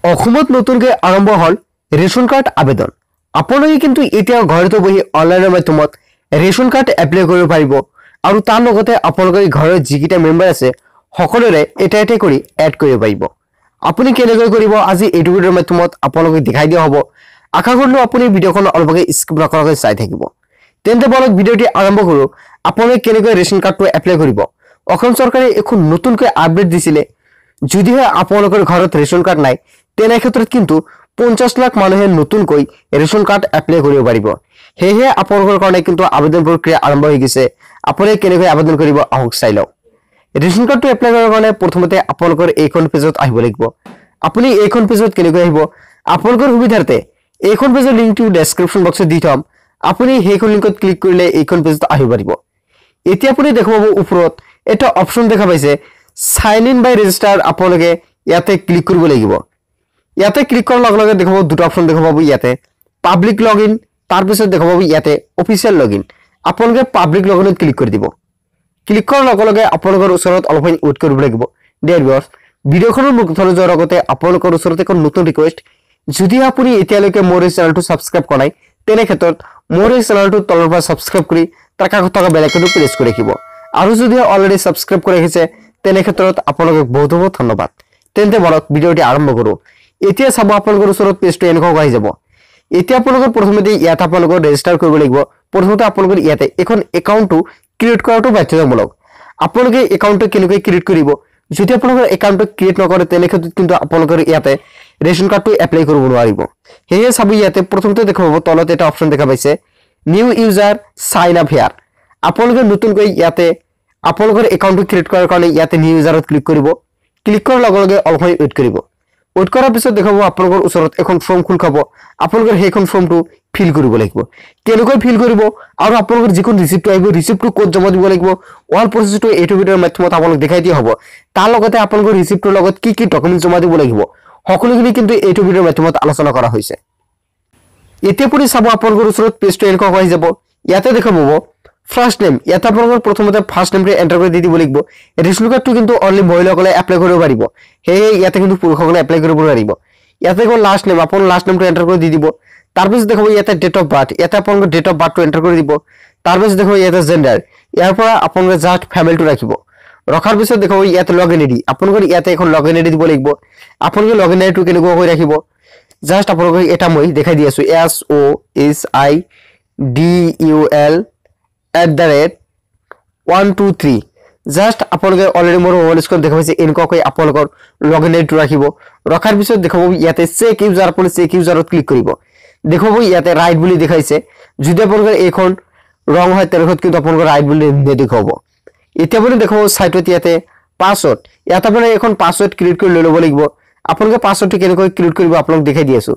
অসমত নতুনকৈ আৰম্ভ হল ৰেশন কাৰ্ড আবেদন। আপোনালোকে কিন্তু এতিয়া ঘৰতে বহি অনলাইনৰ মাধ্যমত ৰেশন কাৰ্ড এপ্লাই কৰিব পাৰিব আৰু তাৰ লগতে আপোনালোকৰ ঘৰৰ যিকেইটা মেম্বাৰ আছে সকলোৰে এটা এটা কৰি এড কৰিব পাৰিব। আপুনি কেনেকৈ কৰিব আজি এই ভিডিঅ'ৰ মাধ্যমত আপোনালোকক দেখাই দিয়া হ'ব। আশা কৰিলো আপুনি ভিডিঅ'খন অলপকৈ স্কিপ নকৰাকৈ চাই থাকিব। তেন্তে বলক ভিডিঅ'টি আৰম্ভ কৰোঁ। আপোনালোকে কেনেকৈ ৰেশন কাৰ্ডটো এপ্লাই কৰিব। অসম চৰকাৰে এখন নতুনকৈ আপডেট দিছিলে। যদিহে আপোনালোকৰ ঘৰত ৰেশন কাৰ্ড নাই তেনে ক্ষেত্ৰত কিন্তু 50 লাখ মানুহে নতুনকৈ ৰেশন কাৰ্ড এপ্লাই কৰিব পাৰিব। হেহে আপোনালোকৰ কাৰণে কিন্তু আবেদন প্ৰক্ৰিয়া আৰম্ভ হৈ গৈছে। আপুনি কেনেকৈ আবেদন কৰিব আহক চাই লওক। ৰেশন কাৰ্ডটো এপ্লাই কৰাৰ কাৰণে প্ৰথমতে আপোনালোকৰ এইখন পেজত আহিব লাগিব। আপুনি এইখন পেজত কেনেকৈ আহিব আপোনালোকৰ সুবিধাৰ্থে এইখন পেজৰ লিংকটো ডেসক্ৰিপচন বক্সত দি থম। আপুনি সেইখন লিংকত ক্লিক কৰিলে এইখন পেজত আহিব পাৰিব। এতিয়া আপুনি দেখা পাব ওপৰত এটা অপচন দেখা পাইছে সাইন ইন বাই ৰেজিষ্টাৰ। আপোনালোকে ইয়াতে ক্লিক কৰিব লাগিব। ইয়াতে ক্লিক কৰাৰ লগে লগে দেখা পাব দুটা অপচন দেখা পাব। ইয়াতে পাব্লিক লগইন, তাৰ পিছত দেখা পাব ইয়াতে অফিচিয়েল লগইন। আপোনালোকে পাব্লিক লগইনত ক্লিক কৰি দিব। ক্লিক কৰাৰ লগে লগে আপোনালোকৰ ওচৰত অলপ ৱেইট কৰিব লাগিব। ডিয়াৰ ভিউয়াৰ্স, ভিডিঅ'খনৰ মুখলৈ যোৱাৰ আগতে আপোনালোকৰ ওচৰত এখন নতুন ৰিকুৱেষ্ট। যদি আপুনি এতিয়ালৈকে মোৰ এই চেনেলটো সাবস্ক্ৰাইব কৰা নাই তেনে ক্ষেত্ৰত মোৰ এই চেনেলটো তলৰ পৰা সাবস্ক্ৰাইব কৰি তাৰ কাষত থকা বেল আইকনটো প্ৰেছ কৰি ৰাখিব। আৰু যদি অলৰেডি সাবস্ক্ৰাইব কৰি ৰাখিছে তেনে ক্ষেত্ৰত আপোনালোকক বহুত বহুত ধন্যবাদ। তেন্তে বলক ভিডিঅ'টি আৰম্ভ কৰোঁ। এতিয়া চাব আপোনালোকৰ ওচৰত পেজটো এনেকুৱা আহি যাব। এতিয়া আপোনালোকৰ প্ৰথমতে ইয়াত আপোনালোকৰ ৰেজিষ্টাৰ কৰিব লাগিব। প্ৰথমতে আপোনালোকৰ ইয়াতে এখন একাউণ্টটো ক্ৰিয়েট কৰাটো বাধ্যতামূলক। আপোনালোকে একাউণ্টটো কেনেকৈ ক্ৰিয়েট কৰিব যদি আপোনালোকৰ একাউণ্টটো ক্ৰিয়েট নকৰে তেনে ক্ষেত্ৰত কিন্তু আপোনালোকৰ ইয়াতে ৰেশন কাৰ্ডটো এপ্লাই কৰিব নোৱাৰিব। হেহে চাব ইয়াতে প্ৰথমতে দেখা পাব তলত এটা অপচন দেখা পাইছে new user sign up here. আপোনালোকে নতুনকৈ ইয়াতে আপোনালোকৰ একাউণ্টটো ক্ৰিয়েট কৰাৰ কাৰণে ইয়াতে নিউ ইউজাৰত ক্লিক কৰিব। ক্লিক কৰাৰ লগে লগে অলপ ৱেইট কৰিব। ৱেইট কৰাৰ পিছত দেখা পাব আপোনালোকৰ ওচৰত এখন ফৰ্ম খোল খাব। আপোনালোকে সেইখন ফৰ্মটো ফিল কৰিব লাগিব। কেনেকৈ ফিল কৰিব আৰু আপোনালোকৰ যিখন ৰিসিপ্টটো আহিব ৰিসিপ্টটো ক'ত জমা দিব লাগিব অল প্ৰসেছটো এইটো ভিডিঅ'ৰ মাধ্যমত আপোনালোক দেখাই দিয়া হ'ব। তাৰ লগতে আপোনালোকৰ ৰিসিপ্টৰ লগত কি কি ডকুমেণ্ট জমা দিব লাগিব সকলোখিনি কিন্তু এইটো ভিডিঅ'ৰ মাধ্যমত আলোচনা কৰা হৈছে। এতিয়া আপুনি চাব আপোনালোকৰ ওচৰত পেজটো এনেকুৱা হৈ যাব। ইয়াতে দেখা পাব ফাৰ্ষ্ট নেম। ইয়াতে আপোনালোকৰ প্ৰথমতে ফাৰ্ষ্ট নেমটো এণ্টাৰ কৰি দিব লাগিব। ৰেশন কাৰ্ডটো কিন্তু অনলি মহিলাসকলে এপ্লাই কৰিব পাৰিব। হেয়ে ইয়াতে কিন্তু পুৰুষসকলে এপ্লাই কৰিব নোৱাৰিব। ইয়াতে গৈ লাষ্ট নেম আপোনাৰ লাষ্ট নেমটো এণ্টাৰ কৰি দিব। তাৰপিছত দেখাব ইয়াতে ডেট অফ বাৰ্থ। ইয়াতে আপোনালোকৰ ডেট অফ বাৰ্থটো এণ্টাৰ কৰি দিব। তাৰপিছত দেখাব ইয়াতে জেণ্ডাৰ। ইয়াৰ পৰা আপোনালোকে জাষ্ট ফেমিলিটো ৰাখিব। ৰখাৰ পিছত দেখাব ইয়াতে লগইন আইডি। আপোনালোকৰ ইয়াতে এখন লগইন আইডি দিব লাগিব। আপোনালোকে লগইন আইডিটো কেনেকৈ ৰাখিব জাষ্ট আপোনালোকক এটা মই দেখাই দি আছো SOHIDUL@123। জাষ্ট আপোনালোকে অলৰেডি মোৰ মোবাইল স্ক্ৰীন দেখা পাইছে এনেকুৱাকৈ আপোনালোকৰ লগইন আইডিটো ৰাখিব। ৰখাৰ পিছত দেখাব ইয়াতে চেক ইউজাৰ। আপুনি চেক ইউজাৰত ক্লিক কৰিব। দেখাব ইয়াতে ৰাইট বুলি দেখাইছে। যদি আপোনালোকৰ এইখন ৰং হয় তেনেহ'লে কিন্তু আপোনালোকৰ ৰাইট বুলি নেদেখাব। এতিয়া আপুনি দেখাব সাইটত ইয়াতে পাছৱৰ্ড। ইয়াতে আপুনি এখন পাছৱৰ্ড ক্ৰিয়েট কৰি লৈ ল'ব লাগিব। আপোনালোকে পাছৱৰ্ডটো কেনেকৈ ক্ৰিয়েট কৰিব আপোনালোক দেখাই দি আছো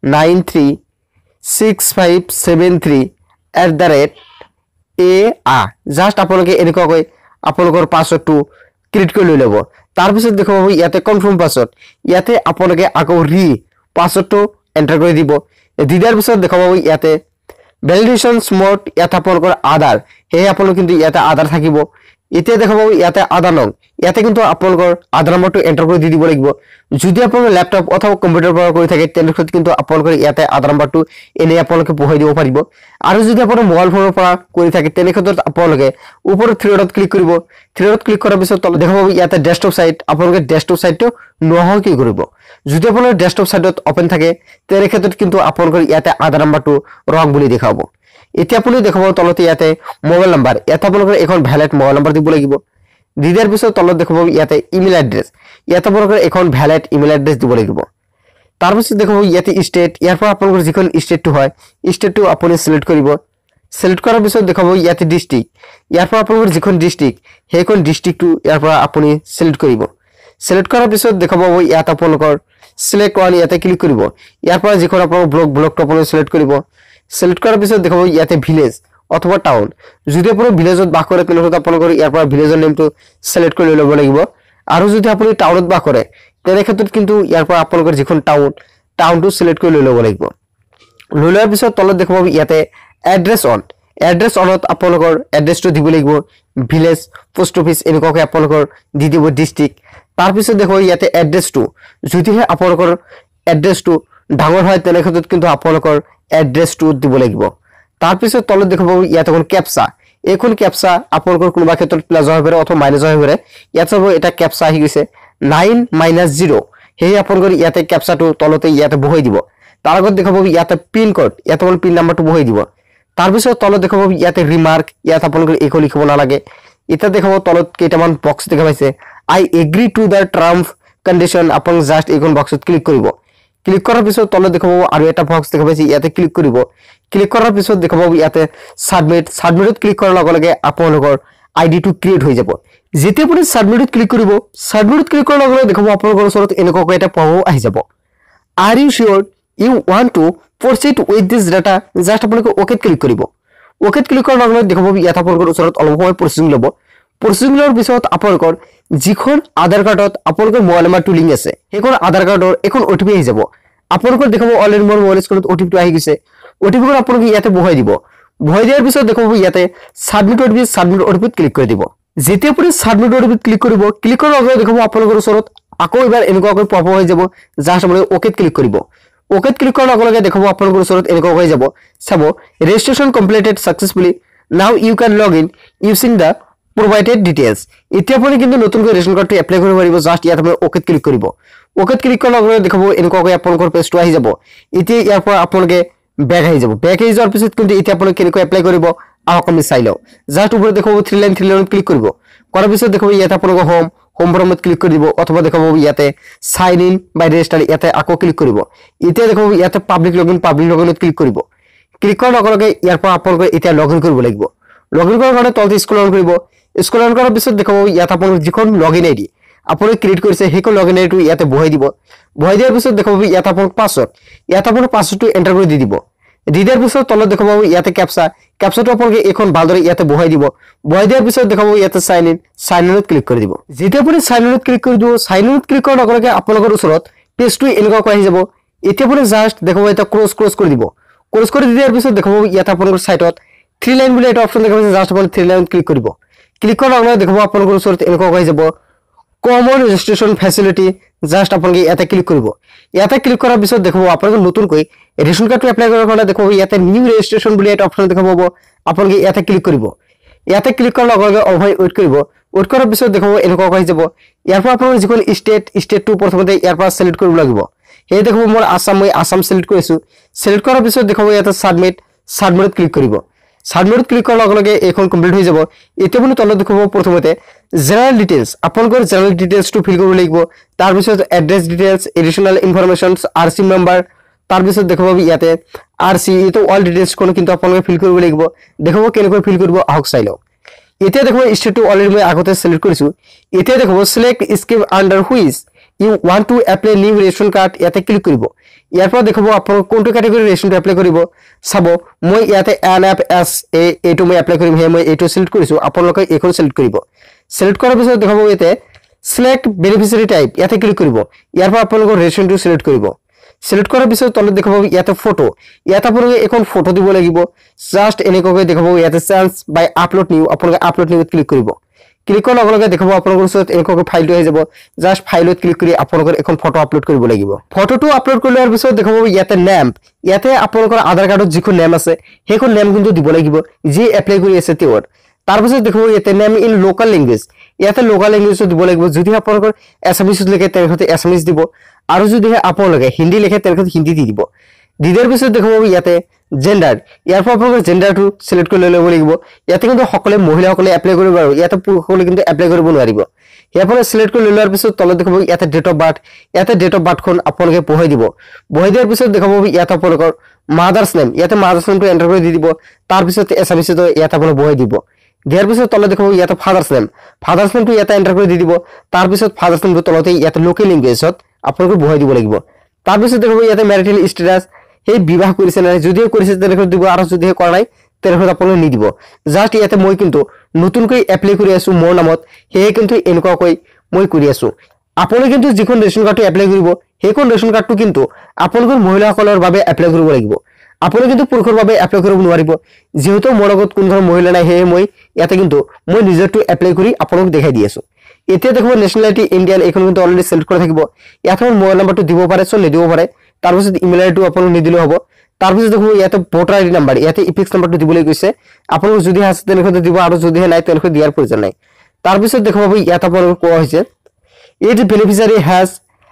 936573@a জাষ্ট আপোনালোকে এনেকুৱাকৈ আপোনালোকৰ পাছৱৰ্ডটো ক্ৰিয়েট কৰি লৈ ল'ব। তাৰপিছত দেখাব ইয়াতে কনফাৰ্ম পাছৱৰ্ড। ইয়াতে আপোনালোকে আকৌ পাছৱৰ্ডটো এণ্টাৰ কৰি দিব। দিয়াৰ পিছত দেখাব ইয়াতে ভেলিডেশ্যন মোড। ইয়াতে আপোনালোকৰ আধাৰ। সেয়ে আপোনালোক কিন্তু ইয়াতে আধাৰ থাকিব। এতিয়া দেখাব ইয়াতে আধাৰ নং। ইয়াতে কিন্তু আপোনালোকৰ আধাৰ নম্বৰটো এণ্টাৰ কৰি দিব লাগিব। যদি আপোনালোকে ল্যাপটপ অথবা কম্পিউটাৰ পৰা কৰি থাকে তেনেহ'লে কিন্তু আপোনালোকৰ ইয়াতে আধাৰ নম্বৰটো এনে আপোনালোকে বহাই দিব পাৰিব। আৰু যদি আপোনাৰ মোবাইল ফোনৰ পৰা কৰি থাকে তেনে ক্ষেত্ৰত আপোনালোকে ওপৰত থ্ৰী ডটত ক্লিক কৰিব। থ্ৰী ডটত ক্লিক কৰাৰ পিছত তলত দেখাব ইয়াতে ডেস্কটপ সাইট। আপোনালোকে ডেস্কটপ সাইটটো নোহোৱা কি কৰিব যদি আপোনাৰ ডেস্কটপ সাইটত ওপেন থাকে তেনে ক্ষেত্ৰত কিন্তু আপোনালোকৰ ইয়াতে আধাৰ নম্বৰটো ৰং বুলি দেখাব। এতিয়া আপুনি দেখাব তলতে ইয়াতে মোবাইল নাম্বাৰ। ইয়াতে আপোনালোকৰ এখন ভ্যালিড মোবাইল নাম্বাৰ দিব লাগিব। দিয়াৰ পিছত তলত দেখাব ইয়াতে ইমেইল এড্ৰেছ। ইয়াতে আপোনালোকৰ এখন ভ্যালিড ইমেইল এড্ৰেছ দিব লাগিব। তাৰপিছত দেখাব ইয়াতে ষ্টেট। ইয়াৰ পৰা আপোনালোকৰ যিখন ষ্টেটটো হয় ষ্টেটটো আপুনি সিলেক্ট কৰিব। সিলেক্ট কৰাৰ পিছত দেখাব ইয়াতে ডিস্ট্ৰিক্ট। ইয়াৰ পৰা আপোনালোকৰ যিখন ডিস্ট্ৰিক্ট সেইখন ডিস্ট্ৰিক্টটো ইয়াৰ পৰা আপুনি সিলেক্ট কৰিব। সিলেক্ট কৰাৰ পিছত দেখাব ইয়াত আপোনালোকৰ সিলেক্ট ওৱান। ইয়াতে ক্লিক কৰিব। ইয়াৰ পৰা যিখন আপোনালোকৰ ব্লকটো আপুনি সিলেক্ট কৰিব। সিলেক্ট কৰাৰ পিছত দেখাব ইয়াতে ভিলেজ অথবা টাউন। যদি আপুনি ভিলেজত বাস কৰে তেনেহ'লে আপোনালোকৰ ইয়াৰ পৰা ভিলেজৰ নেমটো সিলেক্ট কৰি ল'ব লাগিব। আৰু যদি আপুনি টাউনত বাস কৰে তেনে ক্ষেত্ৰত কিন্তু ইয়াৰ পৰা আপোনালোকৰ যিখন টাউনটো সিলেক্ট কৰি ল'ব লাগিব। লৈ লোৱাৰ পিছত তলত দেখাব ইয়াতে এড্ৰেছ অন। এড্ৰেছ অনত আপোনালোকৰ এড্ৰেছটো দিব লাগিব। ভিলেজ পোষ্ট অফিচ এনেকুৱাকৈ আপোনালোকৰ দি দিব ডিস্ট্ৰিক্ট। তাৰপিছত দেখাব ইয়াতে এড্ৰেছটো যদিহে আপোনালোকৰ এড্ৰেছটো ডাঙৰ হয় তেনে ক্ষেত্ৰত কিন্তু আপোনালোকৰ এড্ৰেছটো দিব লাগিব তাৰ পিছত তলত দেখাব ইয়াত এখন ক্যাপচা এইখন ক্যাপচা আপোনালোকৰ কোনোবা ক্ষেত্ৰত প্লাস হৈ পাৰে অথবা মাইনাস হৈ পাৰে ইয়াত চাব এটা ক্যাপচা আহি গৈছে 9 - 0 হেই আপোনালোকৰ ইয়াতে ক্যাপচাটো তলতে ইয়াতে বহাই দিব তাৰ আগত দেখাব ইয়াতে পিন কোড ইয়াতে হ'ল পিন নাম্বাৰটো বহাই দিব তাৰ পিছত তলত দেখাব ইয়াতে ৰিমাৰ্ক ইয়াত আপোনালোকৰ একো লিখিব নালাগে এটা দেখাব তলত কেইটামান বক্স দেখা পাইছে I agree to the terms condition আপন জাস্ট এইখন বক্সত ক্লিক কৰিব ক্লিক কৰাৰ পিছত তলত দেখাব আৰু এটা বক্স দেখা পাইছে ইয়াতে ক্লিক কৰিব ক্লিক কৰাৰ পিছত দেখাব ইয়াতে সাবমিটত ক্লিক কৰাৰ লগে লগে আপোনালোকৰ আইডিটো ক্ৰিয়েট হৈ যাব যেতিয়া আপুনি সাবমিটত ক্লিক কৰিব সাবমিটত ক্লিক কৰাৰ লগে লগে দেখাব আপোনালোকৰ ওচৰত এনেকুৱা এটা পঢ়ো আহি যাব are you sure you want to proceed with this data just আপোনালোকে ওকে ক্লিক কৰিব ওকে ক্লিক কৰাৰ লগে লগে দেখাব ইয়াত আপোনালোকৰ ওচৰত অলপ সময় প্ৰসেসিং ল'ব প্ৰসেসিং লোৱাৰ পিছত আপোনালোকৰ যিখন আধাৰ কাৰ্ডত আপোনালোকৰ মোবাইল নম্বৰটো লিংক আছে সেইখন আধাৰ কাৰ্ডৰ এখন ওটিপি আহি যাব আপোনালোকৰ দেখাব অলৰেডি মোৰ মোবাইল স্ক্ৰীনত ওটিপিটো আহি গৈছে ওটিপিখন আপোনালোকে ইয়াতে বহাই দিব বহাই দিয়াৰ পিছত দেখাব ইয়াতে সাবমিট ওটিপিত ক্লিক কৰি দিব যেতিয়া আপুনি সাবমিট ওটিপিত ক্লিক কৰিব ক্লিক কৰাৰ লগে লগে দেখাব আপোনালোকৰ ওচৰত আকৌ এবাৰ এনেকুৱাকৈ পপ হৈ যাব জাস্ট আপোনালোকে ওকে ক্লিক কৰিব ওকে ক্লিক কৰাৰ লগে লগে দেখাব আপোনালোকৰ ওচৰত এনেকুৱা হৈ যাব চাব registration completed successfully now you can log in using the provided details এতিয়া আপুনি কিন্তু নতুনকৈ ৰেশন কাৰ্ডটো এপ্লাই কৰিব পাৰিব জাস্ট ইয়াত আপুনি ওকে ক্লিক কৰিব ওকে ক্লিক কৰাৰ লগে লগে দেখাব এনেকুৱাকৈ আপোনালোকৰ পেজটো আহি যাব এতিয়া ইয়াৰ পৰা আপোনালোকে ব্যাক আহি যাব ব্যাক আহি যোৱাৰ পিছত কিন্তু এতিয়া আপোনালোকে কেনেকৈ এপ্লাই কৰিব আহক আমি চাই লওঁ জাস্ট ওপৰত দেখাব 3 লাইন ক্লিক কৰিব কৰাৰ পিছত দেখাব ইয়াত আপোনালোকৰ হোম ফৰ্মত ক্লিক কৰি দিব অথবা দেখাব ইয়াতে সাইন ইন বাই ৰেজিষ্টাৰ ইয়াতে আকৌ ক্লিক কৰিব এতিয়া দেখাব ইয়াতে পাব্লিক লগইনত ক্লিক কৰিব ক্লিক কৰাৰ লগে লগে ইয়াৰ পৰা আপোনালোকে এতিয়া লগইন কৰিব লাগিব লগইন কৰাৰ কাৰণে তলতে স্ক্ৰল কৰিব স্ক্ৰল অন কৰাৰ পিছত দেখাব ইয়াত আপোনালোকৰ যিখন লগইন আইডি আপোনালোকে ক্ৰিয়েট কৰিছে সেইখন লগইন আইডিটো ইয়াতে বহাই দিব বহাই দিয়াৰ পিছত দেখাব ইয়াত আপোনালোকৰ পাছৱৰ্ডটো এন্টাৰ কৰি দি দিব দি দিয়াৰ পিছত তলত দেখাব ইয়াতে ক্যাপচাটো আপোনালোকে এখন ভালদৰে ইয়াতে বহাই দিব বহাই দিয়াৰ পিছত দেখাব ইয়াতে সাইন ইনত ক্লিক কৰি দিব যেতিয়া আপুনি সাইন ইনত ক্লিক কৰি দিব সাইন ইনত ক্লিক কৰাৰ লগে লগে আপোনালোকৰ ওচৰত পেজটো এনেকুৱা আহি যাব এতিয়া আপুনি জাস্ট দেখাব এটা ক্লোজ কৰি দিব ক্লোজ কৰি দিয়াৰ পিছত দেখাব ইয়াতে আপোনালোকৰ সাইটত 3 লাইন বুলি এটা অপচন দেখা পাইছে জাস্ট আপুনি 3 লাইন ক্লিক কৰিব ক্লিক কৰাৰ লগে লগে দেখাব আপোনালোকৰ ওচৰত এনেকুৱা আহি যাব কমন ৰেজিষ্ট্ৰেচন ফেসিলিটি জাস্ট আপোনালোকে ইয়াতে ক্লিক কৰিব ইয়াতে ক্লিক কৰাৰ পিছত দেখাব আপোনালোকে নতুনকৈ ৰেশন কাৰ্ডটো এপ্লাই কৰাৰ কাৰণে দেখাব ইয়াতে নিউ ৰেজিষ্ট্ৰেচন বুলি এটা অপচন দেখা পাব আপোনালোকে ইয়াতে ক্লিক কৰিব ইয়াতে ক্লিক কৰাৰ লগে লগে অভাই ওয়েট কৰিব ওয়েট কৰাৰ পিছত দেখাব এনেকুৱা আহি যাব ইয়াৰ পৰা আপোনালোকে যিকোনো ষ্টেটটো প্ৰথমতে ইয়াৰ পৰা সিলেক্ট কৰিব লাগিব এই দেখাব মই আসাম সিলেক্ট কৰিছো সিলেক্ট কৰাৰ পিছত দেখাব ইয়াতে সাবমিটত ক্লিক কৰিব সাবমিটত ক্লিক কৰাৰ লগে লগে এইখন কমপ্লিট হৈ যাব এতিয়া আপুনি তলত দেখাব প্ৰথমতে জেনাৰেল ডিটেইলছ আপোনালোকৰ জেনাৰেল ডিটেইলছটো ফিল কৰিব লাগিব তাৰ পিছত address details additional informations RC number তাৰ পিছত দেখাব ইয়াতে আৰসি এটো অল ডিটেইলছ কোন কিন্তু আপোনালোকে ফিল কৰিব লাগিব দেখাব কেনেকৈ ফিল কৰিব আহক চাই লও এতিয়া দেখাব ষ্টেটটো অলৰেডি মই আগতে সিলেক্ট কৰিছো এতিয়া দেখাব select scheme under which you want to apply new ration card ইয়াতে ক্লিক কৰিব ইয়াৰ পৰা দেখাব আপোনালোক কোনটো ক্যাটাগৰী ৰেশনটো এপ্লাই কৰিব চাব মই ইয়াতে এনএফএস এটো মই এপ্লাই কৰিম হে মই এটো সিলেক্ট কৰিছো আপোনালোকে এইখন সিলেক্ট কৰিব সিলেক্ট কৰাৰ পিছত দেখাব ইয়াতে সিলেক্ট বেনিফিচিয়াৰী টাইপ ইয়াতে ক্লিক কৰিব ইয়াৰ পৰা আপোনালোকৰ ৰেশনটো সিলেক্ট কৰিব সিলেক্ট কৰাৰ পিছত তলত দেখাব ইয়াতে ফটো ইয়াতে আপোনালোকে এখন ফটো দিব লাগিব জাস্ট এনেকৈ দেখাব ইয়াতে চেঞ্জ বাই আপলোড নিউ আপোনালোকে আপলোড নিউত ক্লিক কৰিব ক্লিক কৰাৰ লগে লগে দেখাব আপোনালোকৰ ওচৰত এনেকৈ ফাইলটো আহি যাব জাস্ট ফাইলত ক্লিক কৰি আপোনালোকৰ এখন ফটো আপলোড কৰিব লাগিব ফটোটো আপলোড কৰাৰ পিছত দেখাব ইয়াতে নেম ইয়াতে আপোনালোকৰ আধাৰ কাৰ্ডত যিখন নেম আছে সেইখন নেম কিন্তু দিব লাগিব যি এপ্লাই কৰি আছে তেওঁৰ তাৰ পিছত দেখাব ইয়াতে নেম ইন লোকাল ল্যাঙ্গুৱেজ ইয়াতে লোকাল ল্যাঙ্গুৱেজত দিব লাগিব যদি আপোনালোকৰ এছএমএছত লিখে তেনেহলে এছএমএছ দিব আৰু যদি আপোনালোকে হিন্দী লিখে তেনেহলে হিন্দী দি দিব দিদাৰ পিছত দেখাব ইয়াতে জেন্ডাৰ ইয়াৰ পৰা আপোনালোকৰ জেন্ডাৰটো সিলেক্ট কৰি ল'ব লাগিব ইয়াতে কিন্তু সকলে মহিলাসকলে এপ্লাই কৰিব আৰু ইয়াতে পুৰুষসকলে কিন্তু এপ্লাই কৰিব নোৱাৰিব ইয়াৰ পৰা সিলেক্ট কৰি লোৱাৰ পিছত তলত দেখাব ইয়াতে ডেট অফ বাৰ্থখন আপোনালোকে বহাই দিব বহাই দিয়াৰ পিছত দেখাব ইয়াতে আপোনালোকৰ মাদাৰ্স নেম ইয়াতে মাদাৰ্স নেমটো এন্টাৰ কৰি দি দিব তাৰ পিছত এছএমএছত ইয়াতে আপোনালোকে বহাই দিব দিয়াৰ পিছত তলত দেখাব ইয়াতে ফাদাৰ্স নেমটো ইয়াতে এন্টাৰ কৰি দি দিব তাৰ পিছত ফাদাৰ্স নেমটো তলতে ইয়াতে লোকেল ল্যাঙ্গুৱেজত আপোনালোকে বহাই দিব লাগিব তাৰ পিছত দেখাব ইয়াতে ম্যাৰিটাল ষ্টেটাস এই বিবাহ কৰিছে না যদিও কৰিছে তেনেকৈ দিব আৰু যদি কৰা নাই তেনেকৈ আপোনালোকে নিদিব জাস্ট ইয়াতে মই কিন্তু নতুনকৈ এপ্লাই কৰি আছো মোৰ নামত হে কিন্তু এনেকুৱাকৈ মই কৰি আছো আপোনালোকে কিন্তু যিখন ৰেশন কাৰ্ডটো এপ্লাই কৰিব সেইখন ৰেশন কাৰ্ডটো কিন্তু আপোনালোকৰ মহিলাসকলৰ বাবে এপ্লাই কৰিব লাগিব আপোনালোকে কিন্তু পুৰুষৰ বাবে এপ্লাই কৰিব নোৱাৰিব যেহেতু মোৰ লগত কোনো ধৰণৰ মহিলা নাই হে মই ইয়াতে কিন্তু মই নিজৰটো এপ্লাই কৰি আপোনালোকক দেখাই দি আছো এতিয়া দেখব নেশনালিটি ইন্ডিয়ান এখন কিন্তু অলৰেডি সিলেক্ট কৰা থাকিব ইয়াত মোবাইল নাম্বাৰটো দিব পাৰে সো নিদিব পাৰে তাৰ পিছত ইমেইল আইডিটো আপোন নিদিলে হ'ব তাৰ পিছত দেখব ইয়াতে ভোটাৰ আইডি নাম্বাৰ ইয়াতে ইপিক্স নাম্বাৰটো দিবলৈ কৈছে আপোন যদি আছে তেনেকৈ দিব আৰু যদি নাই তেনেকৈ দিয়াৰ প্ৰয়োজন নাই তাৰ পিছত দেখব ইয়াত আপোন কোৱা হৈছে it beneficiary has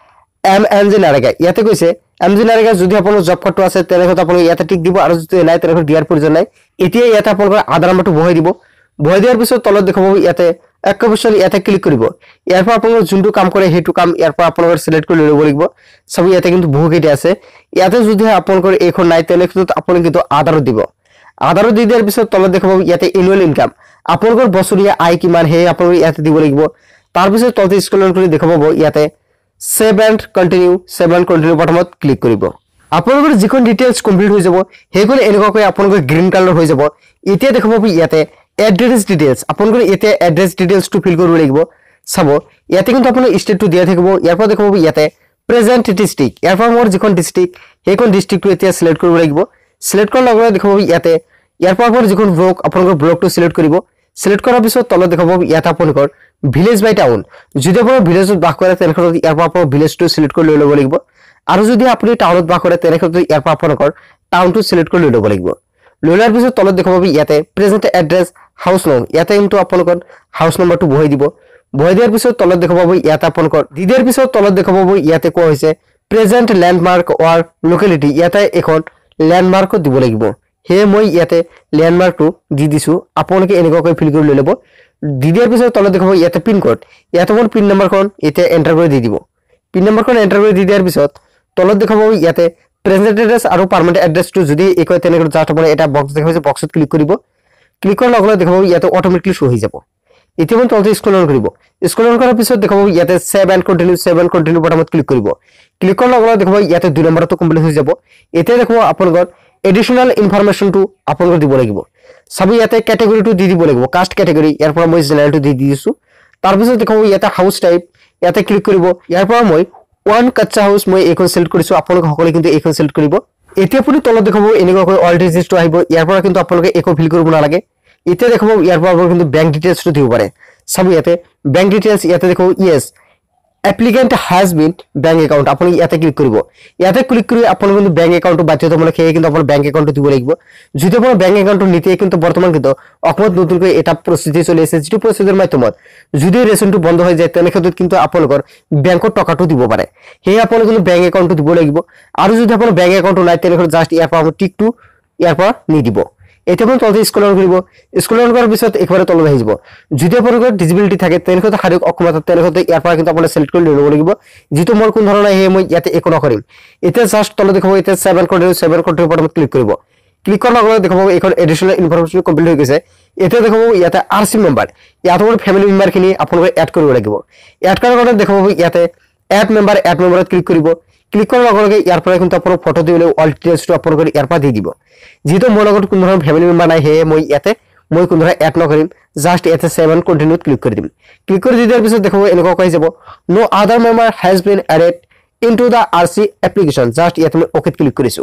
MNG NREGA ইয়াতে কৈছে এমজি নাৰেগা যদি আপোনাৰ জব কাৰ্ডটো আছে তেনেকৈ আপোন ইয়াতে টিক দিব আৰু যদি নাই তেনেকৈ দিয়াৰ প্ৰয়োজন নাই এতিয়া ইয়াতে আপোনালোকৰ আধাৰ নাম্বাৰটো বহাই দিব বহাই দিয়াৰ পিছত তলত দেখাব ইয়াতে এক অপশন ইয়াতে ক্লিক কৰিব ইয়াৰ পৰা আপোনালোকৰ যোনটো কাম কৰে হেতু কাম ইয়াৰ পৰা আপোনালোকৰ সিলেক্ট কৰি ল'ব লাগিব সব ইয়াতে কিন্তু বহু কেইটা আছে ইয়াতে যদি আপোনালোকৰ এইখন নাই তেনেকৈ আপোনালোকে কিন্তু আধাৰ দিব আধাৰ দি দিয়াৰ পিছত তলত দেখাব ইয়াতে এনুৱেল ইনকাম আপোনালোকৰ বছৰীয়া আয় কিমান হে আপোনালোকে ইয়াতে দিব লাগিব তাৰ পিছত তলত স্ক্ৰল কৰি দেখাব ইয়াতে সেভ এণ্ড কন্টিনিউ বটমত ক্লিক কৰিব আপোনালোকৰ যিখন ডিটেইলছ কমপ্লিট হৈ যাব হেখন এনেকৈ আপোনালোকৰ গ্ৰীন কালাৰ হৈ যাব এতিয়া দেখাব ইয়াতে এড্ৰেছ ডিটেইলছ আপোনালোকৰ এতিয়া এড্ৰেছ ডিটেইলছটো ফিল কৰিব লাগিব চাব ইয়াতে কিন্তু আপোনাৰ ষ্টেটটো দিয়া থাকিব ইয়াৰ পৰা দেখাব ইয়াতে প্ৰেজেন্ট ডিস্ট্ৰিক্ট ইয়াৰ পৰা মোৰ যিখন ডিস্ট্ৰিক্ট হেখন ডিস্ট্ৰিক্টটো এতিয়া সিলেক্ট কৰিব লাগিব সিলেক্ট কৰাৰ লগে দেখাব ইয়াতে ইয়াৰ পৰা আপোনাৰ যিখন ব্লক আপোনালোকৰ ব্লকটো সিলেক্ট কৰিব সিলেক্ট কৰাৰ পিছত তলত দেখাব ইয়াতে আপোনালোকৰ ভিলেজ বাই টাউন যদি আপোনাৰ ভিলেজত বাস কৰে তেনেকৈ ইয়াৰ পৰা আপোনাৰ ভিলেজটো সিলেক্ট কৰি লৈ ল'ব লাগিব আৰু যদি আপুনি টাউনত বাস কৰে তেনেকৈ ইয়াৰ পৰা আপোনালোকৰ টাউনটো সিলেক্ট কৰি লৈ ল'ব লাগিব লোলাৰ পিছত তলত দেখাব ইয়াতে প্ৰেজেন্ট এড্ৰেছ হাউস নং ইয়াতে কিন্তু আপোনালোকৰ হাউস নম্বৰটো বহাই দিব বহাই দিয়াৰ পিছত তলত দেখাব ইয়াতে আপোনালোকৰ দিদিয়াৰ পিছত তলত দেখাব ইয়াতে কোৱা হৈছে প্ৰেজেন্ট ল্যান্ডমাৰ্ক অৰ লোকেলিটি ইয়াতে এখন ল্যান্ডমাৰ্ক দিব লাগিব হে মই ইয়াতে ল্যান্ডমাৰ্কটো দি দিছো আপোনালোকে এনেকৈ ফিল কৰি লৈ ল'ব দিদিয়াৰ পিছত তলত দেখাব ইয়াতে পিন কোড ইয়াতে মোৰ পিন নম্বৰখন এতিয়া এন্টাৰ কৰি দি দিব পিন নম্বৰখন এন্টাৰ কৰি দি দিয়াৰ পিছত তলত দেখাব ইয়াতে প্ৰেজেন্ট এড্ৰেছ আৰু পাৰ্মানেন্ট এড্ৰেছটো যদি একো তেনেকৈ জাষ্ট আপোনাৰ এটা বক্স দেখাইছে বক্সত ক্লিক কৰিব ক্লিক কৰাৰ লগে লগে দেখাব ইয়াতে অটোমেটিকলি শো হৈ যাব এতিয়া মই তলত স্ক্ৰল ডাউন কৰিব স্ক্ৰল ডাউন কৰাৰ পিছত দেখাব ইয়াতে সেভ এণ্ড কন্টিনিউ বটমত ক্লিক কৰিব ক্লিক কৰাৰ লগে লগে দেখাব ইয়াতে 2 নম্বৰটো কমপ্লিট হৈ যাব এতিয়া দেখাব আপোনালোকৰ এডিশনাল ইনফৰমেশনটো আপোনালোকে দিব লাগিব সব ইয়াতে ক্যাটাগৰীটো দি দিব লাগিব কাষ্ট ক্যাটাগৰী ইয়াৰ পৰা মই জেনাৰেলটো দি দিছো তাৰ পিছত দেখাব ইয়াতে হাউস টাইপ ইয়াতে ক্লিক কৰিব ইয়াৰ পৰা মই ওয়ান কাচ্চা হাউস মই এইখন সিলেক্ট কৰিছো আপোনালোকে সকলোৱে কিন্তু এইখন সিলেক্ট কৰিব এতিয়া আপুনি তলত দেখাব এনেকৈ অল ডিটেইলছটো আহিব ইয়াৰ পৰা কিন্তু আপোনালোকে একো ফিল কৰিব নালাগে এতিয়া দেখাব ইয়াৰ পৰা কিন্তু বেংক ডিটেইলছটো দিব পাৰে সব ইয়াতে বেংক ডিটেইলছ ইয়াতে দেখাব yes applicant has been bank account আপুনি ইয়াতে ক্লিক কৰিব ইয়াতে ক্লিক কৰি আপোনালোকে কিন্তু ব্যাংক একাউন্টটো বাধ্যতামূলক হেই কিন্তু আপোনাৰ ব্যাংক একাউন্টটো দিব লাগিব যদি আপোনাৰ ব্যাংক একাউন্টটো নিতে কিন্তু বৰ্তমান কিন্তু অসমত নতুনকৈ এটা প্ৰসিদ্ধি চলি আছে যিটো প্ৰসিদ্ধৰ মাধ্যমত যদি ৰেশনটো বন্ধ হৈ যায় তেনে ক্ষেত্ৰত কিন্তু আপোনালোকৰ ব্যাংকত টকাটো দিব পাৰে হেই আপোনালোকে কিন্তু ব্যাংক একাউন্টটো দিব লাগিব আৰু যদি আপোনাৰ ব্যাংক একাউন্টটো নাই তেনে ক্ষেত্ৰত জাস্ট ইয়াৰ পৰা টিকটো ইয়াৰ পৰা নি দিব এতিয়া আপুনি তলত স্ক্ৰল ডাউন কৰিব স্ক্ৰল ডাউন কৰাৰ পিছত একবাৰে তলত আহি যাব যদি আপোনালোকৰ ডিসেবিলিটি থাকে তেনেকৈ শাৰীৰিক অক্ষমতা তেনেকৈ ইয়াৰ পৰা কিন্তু আপুনি সিলেক্ট কৰি ল'ব লাগিব যিটো মোৰ কোন ধৰণৰ হে মই ইয়াতে একো নকৰিম এতিয়া জাস্ট তলত দেখাব এতিয়া 7 কন্টিনিউ বটমত ক্লিক কৰিব ক্লিক কৰাৰ লগে লগে দেখাব এখন এডিশনাল ইনফৰমেশন কমপ্লিট হৈ গৈছে এতিয়া দেখাব ইয়াতে আৰসি মেম্বাৰ ইয়াত মোৰ ফ্যামিলি মেম্বাৰ খিনি আপোনালোকে এড কৰিব লাগিব এড কৰাৰ কাৰণে দেখাব ইয়াতে এড মেম্বাৰত ক্লিক কৰিব ক্লিক কৰাৰ লগে লগে ইয়াৰ পৰা কিন্তু আপোনাৰ ফটো দিলে অল ডিটেইলছটো আপোনালোকে ইয়াৰ পৰা দি দিব যেটো মোৰ লগত কোনো ধৰণৰ ফ্যামিলি মেম্বাৰ নাই হে মই ইয়াতে মই কোনো ধৰণৰ এড নকৰিম জাস্ট ইয়াতে 7 কন্টিনিউত ক্লিক কৰি দিম ক্লিক কৰি দিয়াৰ পিছত দেখাব এনেকুৱা কৈ যাব no other member has been added into the RC application just ইয়াতে মই ওকে ক্লিক কৰিছো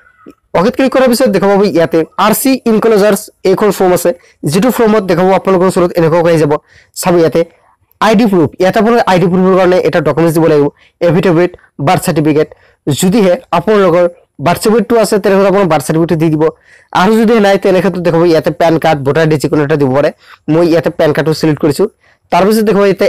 ওকে ক্লিক কৰাৰ পিছত দেখাব ইয়াতে আৰসি ইনক্লোজাৰছ এখন ফৰ্ম আছে যেটো ফৰ্মত দেখাব আপোনালোকৰ ওচৰত এনেকুৱা কৈ যাব সব ইয়াতে আইডি প্ৰুফ ইয়াতে আপোনাৰ আইডি প্ৰুফৰ কাৰণে এটা ডকুমেন্টছ দিব লাগিব এফিডেভিট বাৰ্থ সাৰ্টিফিকেট যদিহে আপোনালোকৰ বাৰ্থ সাৰ্টিফিকেটটো আছে তেনেহলে আপোনাৰ বাৰ্থ সাৰ্টিফিকেট দি দিব আৰু যদি নাই তেনে ক্ষেত্ৰত দেখাব ইয়াতে পেন কাৰ্ড ভোটাৰ আইডি যিকোনো এটা দিব পাৰে মই ইয়াতে পেন কাৰ্ডটো সিলেক্ট কৰিছো তাৰ পিছত দেখাব ইয়াতে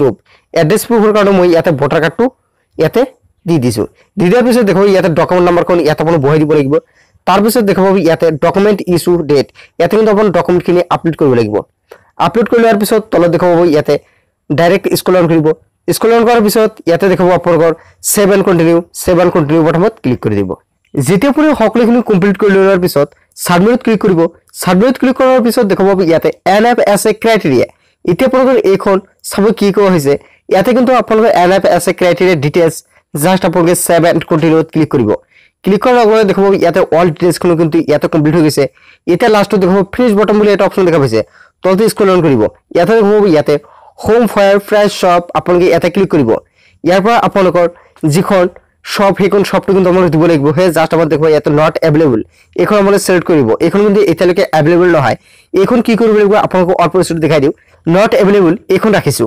এড্ৰেছ প্ৰুফৰ কাৰণে মই ইয়াতে ভোটাৰ কাৰ্ডটো ইয়াতে দি দিছো দিয়াৰ পিছত দেখাব ইয়াতে ডকুমেন্ট নাম্বাৰখন ইয়াতে আপুনি বহাই দিব লাগিব তাৰ পিছত দেখাব ইয়াতে ডকুমেন্ট ইস্যু ডেট ইয়াতে কিন্তু আপুনি ডকুমেন্টখিনি আপলোড কৰিব লাগিব আপলোড কৰি লোৱাৰ পিছত তলত দেখাব ইয়াতে ডাইৰেক্ট স্ক্ৰল ডাউন কৰিব স্ক্ৰল ডাউন কৰাৰ পিছত ইয়াতে দেখাব আপোনালোকৰ 7 কন্টিনিউ বটমত ক্লিক কৰি দিব যেতিয়া আপুনি সকলোখিনি কমপ্লিট কৰি লোৱাৰ পিছত সাবমিট ক্লিক কৰিব সাবমিট ক্লিক কৰাৰ পিছত দেখাব ইয়াতে এনএফএসএ ক্ৰাইটেৰিয়া এতিয়া আপোনালোকৰ এইখন সব কি কোৱা হৈছে ইয়াতে কিন্তু আপোনালোকৰ এনএফএসএ ক্ৰাইটেৰিয়া ডিটেইলছ জাস্ট আপোনালোকে 7 কন্টিনিউত ক্লিক কৰিব ক্লিক কৰাৰ লগে লগে দেখাব ইয়াতে অল ডিটেইলছখন কিন্তু ইয়াতে কমপ্লিট হৈ গৈছে এতিয়া লাষ্টত দেখাব ফিনিশ বটম বুলি এটা অপচন দেখা পাইছে তলতে স্ক্ৰল ডাউন কৰিব ইয়াতে দেখাব ইয়াতে হোম ফায়াৰ ফ্ৰেছ শপ আপোনালোকে ইয়াতে ক্লিক কৰিব ইয়াৰ পৰা আপোনালোকৰ যিখন শপ হেকন শপটো কিন্তু আপোনালোকে দিব লাগিব হে জাস্ট আমাৰ দেখো ইয়াতে নট এভেইলেবল এখন আমালে সিলেক্ট কৰিব এখন কিন্তু এতিয়ালৈকে এভেইলেবল নহয় এখন কি কৰিব লাগিব আপোনালোকক অল প্ৰচেছটো দেখাই দিও নট এভেইলেবল এখন ৰাখিছো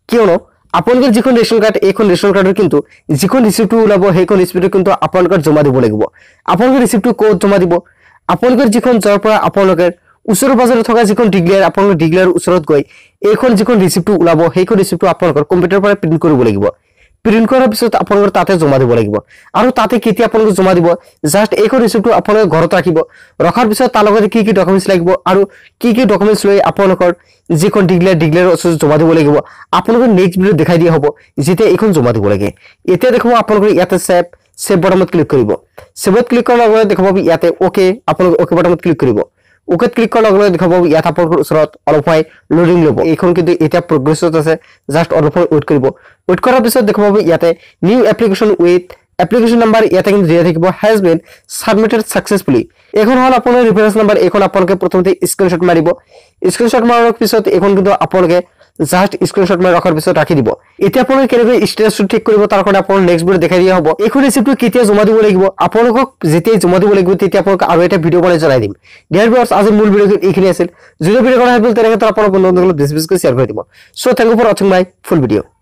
কিয়নো আপোনালোকৰ যিখন ৰেচন কাৰ্ড এইখন ৰেচন কাৰ্ডৰ কিন্তু যিখন ৰিচিপ্টটো ওলাব সেইখন ৰিচিপ্টটো কিন্তু আপোনালোকৰ জমা দিব লাগিব আপোনালোকৰ ৰিচিপ্টটো ক'ত জমা দিব আপোনালোকৰ যিখন যৰ পৰা আপোনালোকে ওচৰৰ পাজৰে থকা যিখন ডিগ্লাৰ আপোনালোকৰ ডিগ্লাৰ ওচৰত গৈ এইখন যিখন ৰিচিপ্টটো ওলাব সেইখন ৰিচিপ্টটো আপোনালোকৰ কম্পিউটাৰৰ পৰা প্ৰিন্ট কৰিব লাগিব প্ৰিন্ট কৰাৰ পিছত আপোনালোকৰ তাতে জমা দিব লাগিব আৰু তাতে কেতিয়া আপোনালোকে জমা দিব জাস্ট এইখন ৰিচিপ্টটো আপোনালোকে ঘৰত ৰাখিব ৰখাৰ পিছত তাৰ লগতে কি কি ডকুমেন্টছ লাগিব আৰু কি কি ডকুমেন্টছ লৈ আপোনালোকৰ যিখন ডিগ্লাৰৰ ওচৰত জমা দিব লাগিব আপোনালোকৰ নেক্সট ভিডিঅ দেখাই দিয়া হ'ব যেতিয়া এইখন জমা দিব লাগে এতিয়া দেখুৱা আপোনালোকে ইয়াতে সেভ বটনত ক্লিক কৰিব সেভত ক্লিক কৰাৰ লগে লগে দেখাব ইয়াতে ওকে আপোনালোকে ওকে বটনত ক্লিক কৰিব ওকেত ক্লিক কৰাৰ লগে লগে দেখাব ইয়াত আপোনালোকৰ ওচৰত অলপ সময় লোডিং ল'ব এইখন কিন্তু এতিয়া প্ৰগ্ৰেছত আছে জাস্ট অলপ সময় ৱেইট কৰিব ৱেইট কৰাৰ পিছত দেখাব ইয়াতে new application with application number ইয়াতে কিন্তু দিয়া থাকিব হ্যাজ বিন সাবমিটেড সাকসেসফুলি এখন হল আপোনাৰ ৰেফাৰেন্স নাম্বাৰ এখন আপোনালোকে প্ৰথমতে স্ক্ৰিনশ্বট মাৰিব স্ক্ৰিনশ্বট মাৰাৰ পিছত এখন কিন্তু আপোনালোকে জাস্ট স্ক্ৰিনশ্বট মাৰি ৰখাৰ পিছত ৰাখি দিব এতিয়া আপোনালোকে কেনেকৈ ষ্টেটাসটো ঠিক কৰিব তাৰ কাৰণে আপোনালোক নেক্সট ভিডিঅ দেখাই দিয়া হ'ব এইখন ৰিচিপ্টটো কেতিয়া জমা দিব লাগিব আপোনালোকক যেতিয়া জমা দিব লাগিব তেতিয়া আপোনালোক আৰু এটা ভিডিঅ বনাই জনাই দিম ডিয়াৰ ভিউয়াৰ্স আজিৰ মূল ভিডিঅ এইখিনি আছিল যদি ভিডিঅ কৰা হ'ল তেনেকৈ আপোনালোক বন্ধুসকলক বেছি বেছিকৈ শ্বেয়াৰ কৰি দিব so thank you for watching my full video